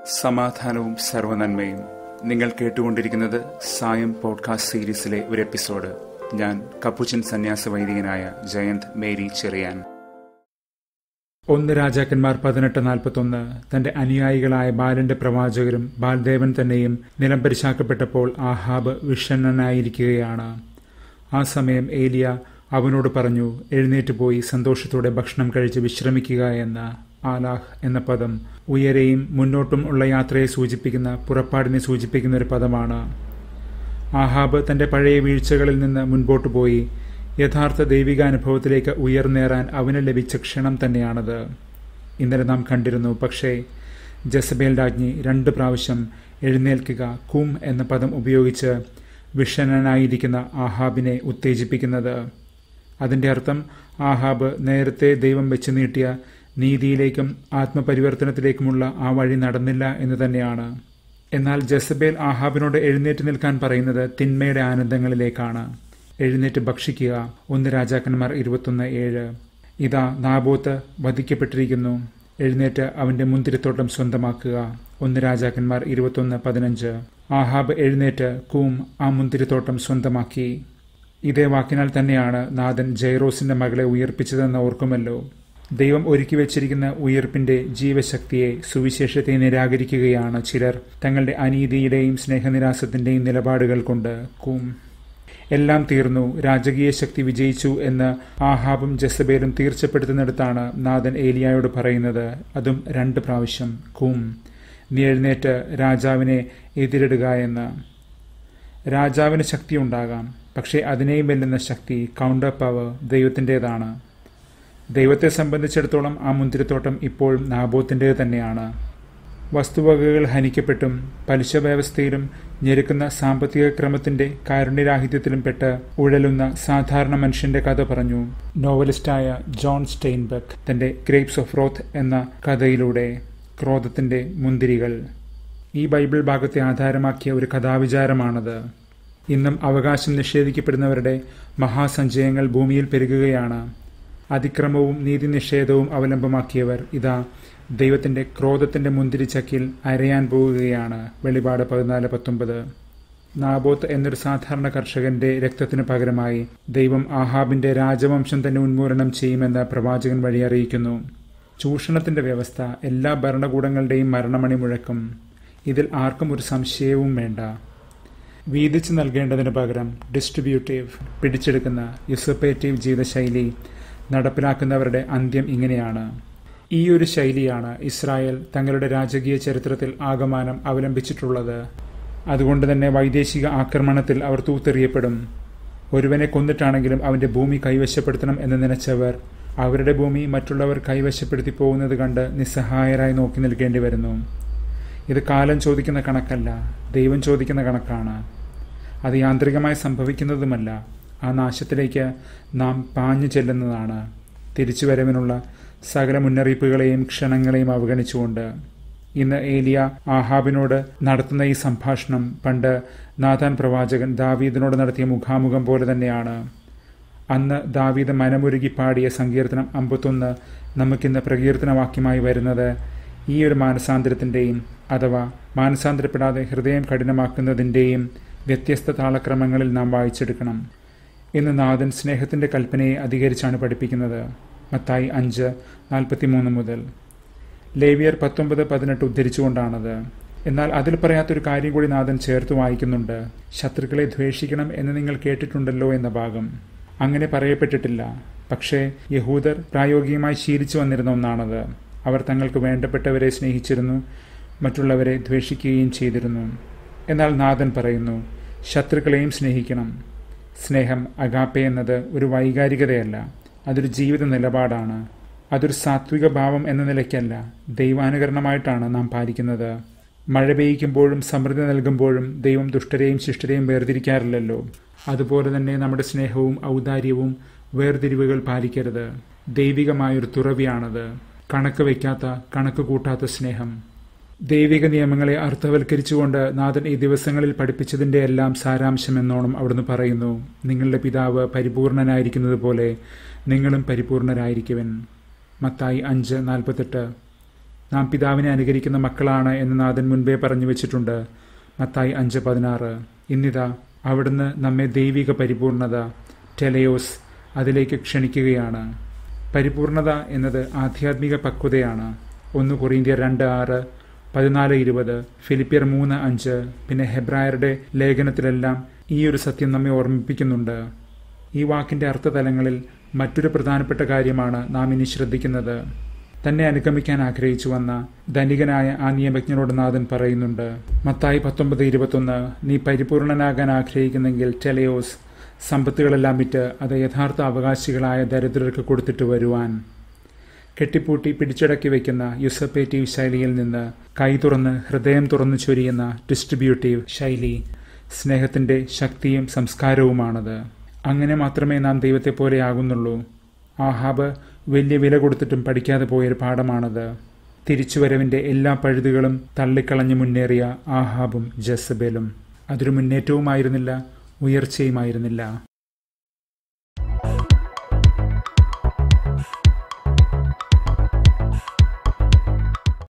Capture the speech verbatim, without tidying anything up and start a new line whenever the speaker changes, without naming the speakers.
സമാധാനവും സർവ്വനന്മയും. നിങ്ങൾ കേട്ടുകൊണ്ടിരിക്കുന്നത് സായം പോഡ്കാസ്റ്റ് സീരീസിലെ ഒരു എപ്പിസോഡ്. ഞാൻ കപ്പുച്ചൻ സന്യാസ വൈദികനായ ജയന്ത് മേരി ചെറിയാൻ.
ഒന്ന് രാജാക്കന്മാർ പതിനെട്ട് നാൽപ്പത്തൊന്ന്. തന്റെ അനുയായികളായ ബാലന്റെ പ്രവാചകരും ബാൽദേവൻ തന്നെയും നിലംപരിശാക്കപ്പെട്ടപ്പോൾ ആഹാബ് വിഷണ്ണനായിരിക്കുകയാണ്. ആ സമയം ഏലിയ അവനോട് പറഞ്ഞു, എഴുന്നേറ്റ് പോയി സന്തോഷത്തോടെ ഭക്ഷണം കഴിച്ച് വിശ്രമിക്കുക എന്ന്. ആലാഹ് എന്ന പദം ഉയരെയും മുന്നോട്ടും ഉള്ള യാത്രയെ സൂചിപ്പിക്കുന്ന പുറപ്പാടിനെ സൂചിപ്പിക്കുന്ന ഒരു പദമാണ്. ആഹാബ് തന്റെ പഴയ വീഴ്ചകളിൽ നിന്ന് മുൻപോട്ടു പോയി യഥാർത്ഥ ദൈവികാനുഭവത്തിലേക്ക് ഉയർന്നേറാൻ അവന് ലഭിച്ച ക്ഷണം തന്നെയാണത്. ഇന്നലെ നാം കണ്ടിരുന്നു. പക്ഷേ ജസബേൽ രാജ്ഞി രണ്ട് പ്രാവശ്യം എഴുന്നേൽക്കുക, കും എന്ന പദം ഉപയോഗിച്ച് വിഷണ്ണനായിരിക്കുന്ന ആഹാബിനെ ഉത്തേജിപ്പിക്കുന്നത്. അതിൻ്റെ അർത്ഥം ആഹാബ് നേരത്തെ ദൈവം വെച്ച് നീട്ടിയ നീതിയിലേക്കും ആത്മപരിവർത്തനത്തിലേക്കുമുള്ള ആ വഴി നടന്നില്ല എന്ന് തന്നെയാണ്. എന്നാൽ ജസബേൽ ആഹാബിനോട് എഴുന്നേറ്റ് നിൽക്കാൻ പറയുന്നത് തിന്മയുടെ ആനന്ദങ്ങളിലേക്കാണ്. എഴുന്നേറ്റ് ഭക്ഷിക്കുക. ഒന്ന് രാജാക്കന്മാർ ഇരുപത്തൊന്ന് ഏഴ്. ഇതാ നാബോത്ത് വധിക്കപ്പെട്ടിരിക്കുന്നു, എഴുന്നേറ്റ് അവന്റെ മുന്തിരിത്തോട്ടം സ്വന്തമാക്കുക. ഒന്ന് രാജാക്കന്മാർ ഇരുപത്തൊന്ന് പതിനഞ്ച്. ആഹാബ് എഴുന്നേറ്റ് കൂം ആ മുന്തിരിത്തോട്ടം സ്വന്തമാക്കി. ഇതേ വാക്കിനാൽ തന്നെയാണ് നാഥൻ ജൈറോസിന്റെ മകളെ ഉയർപ്പിച്ചതെന്ന് ഓർക്കുമല്ലോ. ദൈവം ഒരുക്കി വെച്ചിരിക്കുന്ന ഉയർപ്പിന്റെ ജീവശക്തിയെ, സുവിശേഷത്തെ നിരാകരിക്കുകയാണ് ചിലർ തങ്ങളുടെ അനീതിയുടെയും സ്നേഹനിരാസത്തിന്റെയും നിലപാടുകൾ കൊണ്ട്. കൂം. എല്ലാം തീർന്നു, രാജകീയ ശക്തി വിജയിച്ചു എന്ന് ആഹാബും ജസബേലും തീർച്ചപ്പെടുത്തുന്നിടത്താണ് നാഥൻ ഏലിയായോട് പറയുന്നത്, അതും രണ്ട് പ്രാവശ്യം, കൂം, നീ എഴുന്നേറ്റ് രാജാവിനെ എതിരിടുക എന്ന്. രാജാവിന് ശക്തി ഉണ്ടാകാം, പക്ഷേ അതിനെയും വെല്ലുന്ന ശക്തി, കൗണ്ടർ പവർ, ദൈവത്തിൻ്റെതാണ്. ദൈവത്തെ സംബന്ധിച്ചിടത്തോളം ആ മുന്തിരിത്തോട്ടം ഇപ്പോഴും നാബോത്തിൻ്റേത് തന്നെയാണ്. വസ്തുവകകൾ ഹനിക്കപ്പെട്ടും പലിശ വ്യവസ്ഥയിലും ഞെരുക്കുന്ന സാമ്പത്തിക ക്രമത്തിന്റെ കാരുണ്യരാഹിത്യത്തിലും പെട്ട് ഉഴലുന്ന സാധാരണ മനുഷ്യന്റെ കഥ പറഞ്ഞു നോവലിസ്റ്റായ ജോൺ സ്റ്റെയിൻബെക്ക് തന്റെ ഗ്രേപ്സ് ഓഫ് റോത്ത് എന്ന കഥയിലൂടെ. ക്രോധത്തിന്റെ മുന്തിരികൾ. ഈ ബൈബിൾ ഭാഗത്തെ ആധാരമാക്കിയ ഒരു കഥാവിചാരമാണത്. ഇന്നും അവകാശം നിഷേധിക്കപ്പെടുന്നവരുടെ മഹാസഞ്ചയങ്ങൾ ഭൂമിയിൽ പെരുകുകയാണ്. അതിക്രമവും നീതിനിഷേധവും അവലംബമാക്കിയവർ ഇതാ ദൈവത്തിന്റെ ക്രോധത്തിന്റെ മുന്തിരിച്ചക്കിൽ അരയാൻ പോവുകയാണ്. വെളിപാട് പതിനാല് പത്തൊമ്പത്. നാബോത്ത് എന്നൊരു സാധാരണ കർഷകന്റെ രക്തത്തിനു പകരമായി ദൈവം ആഹാബിന്റെ രാജവംശം തന്നെ ഉന്മൂലനം ചെയ്യുമെന്ന് പ്രവാചകൻ വഴി അറിയിക്കുന്നു. ചൂഷണത്തിന്റെ വ്യവസ്ഥ എല്ലാ ഭരണകൂടങ്ങളുടെയും മരണമണി മുഴക്കും. ഇതിൽ ആർക്കും ഒരു സംശയവും വേണ്ട. വീതിച്ചു നൽകേണ്ടതിന് പകരം ഡിസ്ട്രിബ്യൂട്ടീവ്, പിടിച്ചെടുക്കുന്ന യുസപ്പേറ്റീവ് ജീവിതശൈലി നടപ്പിലാക്കുന്നവരുടെ അന്ത്യം ഇങ്ങനെയാണ്. ഈ ഒരു ശൈലിയാണ് ഇസ്രായേൽ തങ്ങളുടെ രാജകീയ ചരിത്രത്തിൽ ആകമാനം അവലംബിച്ചിട്ടുള്ളത്. അതുകൊണ്ട് തന്നെ വൈദേശിക ആക്രമണത്തിൽ അവർ തൂത്തെറിയപ്പെടും. ഒരുവനെ കൊന്നിട്ടാണെങ്കിലും അവന്റെ ഭൂമി കൈവശപ്പെടുത്തണം എന്ന് നനച്ചവർ അവരുടെ ഭൂമി മറ്റുള്ളവർ കൈവശപ്പെടുത്തി പോകുന്നത് കണ്ട് നിസ്സഹായരായി നോക്കി നിൽക്കേണ്ടി വരുന്നു. ഇത് കാലം ചോദിക്കുന്ന കണക്കല്ല, ദൈവം ചോദിക്കുന്ന കണക്കാണ്. അത് യാന്ത്രികമായി സംഭവിക്കുന്നതുമല്ല. ആ നാശത്തിലേക്ക് നാം പാഞ്ഞു ചെല്ലുന്നതാണ്, തിരിച്ചുവരവിനുള്ള സകല മുന്നറിയിപ്പുകളെയും ക്ഷണങ്ങളെയും അവഗണിച്ചുകൊണ്ട്. ഇന്ന് ഏലിയ ആഹാബിനോട് നടത്തുന്ന ഈ സംഭാഷണം പണ്ട് നാഥാൻ പ്രവാചകൻ ദാവീദിനോട് നടത്തിയ മുഖാമുഖം പോലെ തന്നെയാണ്. അന്ന് ദാവീദ് മനമുരുകി പാടിയ സങ്കീർത്തനം അമ്പത്തൊന്ന് നമുക്കിന്ന് പ്രകീർത്തനവാക്യമായി വരുന്നത് ഈ ഒരു മാനസാന്തരത്തിൻ്റെയും അഥവാ മാനസാന്തരപ്പെടാതെ ഹൃദയം കഠിനമാക്കുന്നതിൻ്റെയും വ്യത്യസ്ത താളക്രമങ്ങളിൽ നാം വായിച്ചെടുക്കണം. ഇന്ന് നാഥൻ സ്നേഹത്തിന്റെ കൽപ്പനയെ അധികരിച്ചാണ് പഠിപ്പിക്കുന്നത്. മത്തായി അഞ്ച് നാൽപ്പത്തിമൂന്ന് മുതൽ. ലേവ്യർ പത്തൊമ്പത് പതിനെട്ട് ഉദ്ധരിച്ചുകൊണ്ടാണത്. എന്നാൽ അതിൽ പറയാത്തൊരു കാര്യം കൂടി നാഥൻ ചേർത്ത് വായിക്കുന്നുണ്ട്. ശത്രുക്കളെ ദ്വേഷിക്കണം എന്ന് നിങ്ങൾ കേട്ടിട്ടുണ്ടല്ലോ എന്ന ഭാഗം. അങ്ങനെ പറയപ്പെട്ടിട്ടില്ല, പക്ഷേ യഹൂദർ പ്രായോഗികമായി ശീലിച്ചു വന്നിരുന്ന ഒന്നാണത്. അവർ തങ്ങൾക്ക് വേണ്ടപ്പെട്ടവരെ സ്നേഹിച്ചിരുന്നു, മറ്റുള്ളവരെ ദ്വേഷിക്കുകയും ചെയ്തിരുന്നു. എന്നാൽ നാഥൻ പറയുന്നു, ശത്രുക്കളെയും സ്നേഹിക്കണം. സ്നേഹം, അഗാപ്പെ എന്നത് ഒരു വൈകാരികതയല്ല, അതൊരു ജീവിത നിലപാടാണ്. അതൊരു സാത്വിക ഭാവം എന്ന നിലയ്ക്കല്ല, ദൈവാനുകരണമായിട്ടാണ് നാം പാലിക്കുന്നത്. മഴ പെയ്യിക്കുമ്പോഴും സമൃദ്ധി നൽകുമ്പോഴും ദൈവം ദുഷ്ടരെയും ശിഷ്ടരെയും വേർതിരിക്കാറില്ലല്ലോ. അതുപോലെ തന്നെ നമ്മുടെ സ്നേഹവും ഔദാര്യവും വേർതിരിവുകൾ പാലിക്കരുത്. ദൈവികമായൊരു തുറവിയാണത്. കണക്ക് വയ്ക്കാത്ത, കണക്ക് കൂട്ടാത്ത സ്നേഹം. ദൈവിക നിയമങ്ങളെ അർത്ഥവൽക്കരിച്ചുകൊണ്ട് നാഥൻ ഈ ദിവസങ്ങളിൽ പഠിപ്പിച്ചതിൻ്റെ എല്ലാം സാരാംശം എന്നോണം അവിടുന്ന് പറയുന്നു, നിങ്ങളുടെ പിതാവ് പരിപൂർണനായിരിക്കുന്നത് പോലെ നിങ്ങളും പരിപൂർണരായിരിക്കുവൻ. മത്തായി അഞ്ച് നാൽപ്പത്തെട്ട്. നാം പിതാവിനെ അനുകരിക്കുന്ന മക്കളാണ് എന്ന് നാഥൻ മുൻപേ പറഞ്ഞു വെച്ചിട്ടുണ്ട്. മത്തായി അഞ്ച് പതിനാറ്. ഇന്നിതാ അവിടുന്ന് നമ്മെ ദൈവിക പരിപൂർണത ടെലയോസ് അതിലേക്ക് ക്ഷണിക്കുകയാണ്. പരിപൂർണത എന്നത് ആധ്യാത്മിക പക്വതയാണ്. ഒന്ന് കൊറിന്ത്യർ രണ്ട് ആറ്, പതിനാല് ഇരുപത്, ഫിലിപ്പിയർ മൂന്ന് അഞ്ച്, പിന്നെ ഹെബ്രായരുടെ ലേഖനത്തിലെല്ലാം ഈ ഒരു സത്യം നമ്മെ ഓർമ്മിപ്പിക്കുന്നുണ്ട്. ഈ വാക്കിന്റെ അർത്ഥതലങ്ങളിൽ മറ്റൊരു പ്രധാനപ്പെട്ട കാര്യമാണ് നാം ഇനി ശ്രദ്ധിക്കുന്നത്. തന്നെ അനുഗമിക്കാൻ ആഗ്രഹിച്ചു വന്ന ധനികനായ ആ നിയമജ്ഞനോട് നാഥൻ പറയുന്നുണ്ട്. മത്തായി പത്തൊമ്പത് ഇരുപത്തൊന്ന്, നീ പരിപൂർണനാകാൻ ആഗ്രഹിക്കുന്നെങ്കിൽ ടെലയോസ് സമ്പത്തുകളെല്ലാം വിറ്റ് അത് യഥാർത്ഥ അവകാശികളായ ദരിദ്രർക്ക് കൊടുത്തിട്ട് വരുവാൻ. കെട്ടിപ്പൂട്ടി പിടിച്ചടക്കി വയ്ക്കുന്ന യുസപ്പേറ്റീവ് ശൈലിയിൽ നിന്ന് കൈ തുറന്ന് ഹൃദയം തുറന്നു ചൊരിയുന്ന ഡിസ്ട്രിബ്യൂട്ടീവ് ശൈലി സ്നേഹത്തിന്റെ ശക്തിയും സംസ്കാരവുമാണത്. അങ്ങനെ മാത്രമേ നാം ദൈവത്തെ പോലെ ആകുന്നുള്ളൂ. ആഹാബ് വലിയ വില കൊടുത്തിട്ടും പഠിക്കാതെ പോയൊരു പാഠമാണത്. തിരിച്ചുവരവിന്റെ എല്ലാ പഴുതുകളും തള്ളിക്കളഞ്ഞു മുന്നേറിയ ആഹാബും ജസബേലും. അതൊരു മുന്നേറ്റവുമായിരുന്നില്ല, ഉയർച്ചയുമായിരുന്നില്ല.